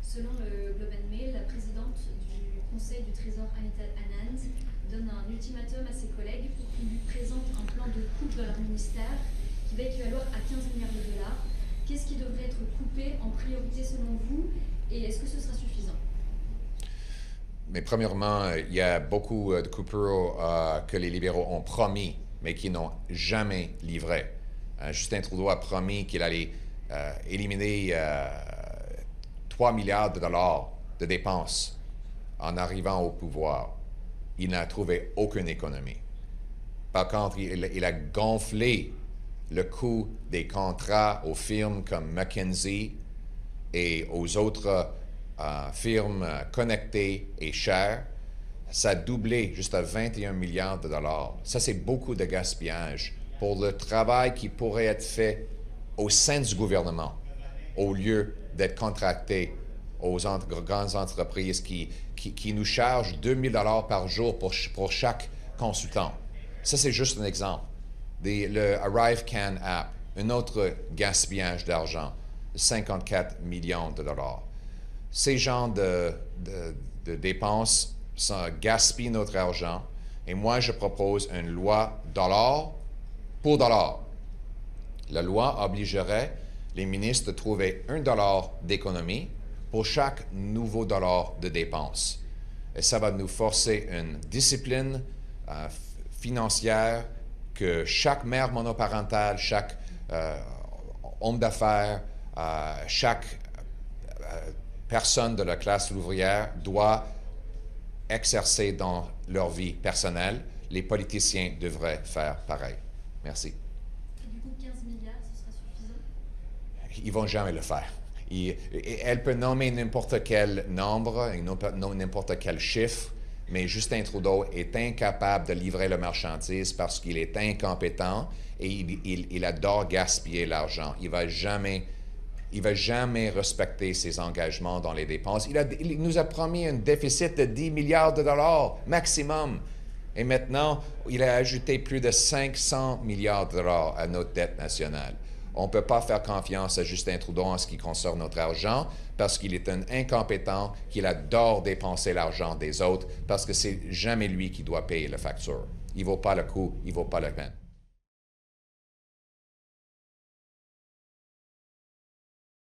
Selon le Globe and Mail, la présidente du Conseil du Trésor, Anita Anand, donne un ultimatum à ses collègues pour qu'ils lui présentent un plan de coupe dans leur ministère qui va équivaloir à 15 milliards de dollars. Qu'est-ce qui devrait être coupé en priorité selon vous et est-ce que ce sera suffisant? Mais premièrement, il y a beaucoup de coupures que les libéraux ont promis, mais qui n'ont jamais livré. Justin Trudeau a promis qu'il allait éliminer 3 milliards de dollars de dépenses en arrivant au pouvoir. Il n'a trouvé aucune économie. Par contre, il a gonflé le coût des contrats aux firmes comme McKinsey et aux autres firmes connectées et chères. Ça a doublé juste à 21 milliards de dollars. Ça, c'est beaucoup de gaspillage pour le travail qui pourrait être fait au sein du gouvernement, au lieu d'être contracté aux grandes entreprises qui nous chargent 2 000 $ par jour pour chaque consultant. Ça, c'est juste un exemple. Le ArriveCan App, un autre gaspillage d'argent, 54 millions de dollars. Ces genres de dépenses gaspillent notre argent et moi, je propose une loi dollar pour dollar. La loi obligerait les ministres de trouver $1 d'économie pour chaque nouveau dollar de dépenses. Et ça va nous forcer une discipline financière que chaque mère monoparentale, chaque homme d'affaires, chaque personne de la classe ouvrière doit exercer dans leur vie personnelle. Les politiciens devraient faire pareil. Merci. Et du coup, 15 milliards, ce sera suffisant? Ils ne vont jamais le faire. Elle peut nommer n'importe quel nombre, n'importe quel chiffre, mais Justin Trudeau est incapable de livrer la marchandise parce qu'il est incompétent et il adore gaspiller l'argent. Il ne va jamais respecter ses engagements dans les dépenses. Il nous a promis un déficit de 10 milliards de dollars maximum. Et maintenant, il a ajouté plus de 500 milliards de dollars à notre dette nationale. On ne peut pas faire confiance à Justin Trudeau en ce qui concerne notre argent parce qu'il est un incompétent, qu'il adore dépenser l'argent des autres parce que c'est jamais lui qui doit payer la facture. Il ne vaut pas le coup, il ne vaut pas la peine.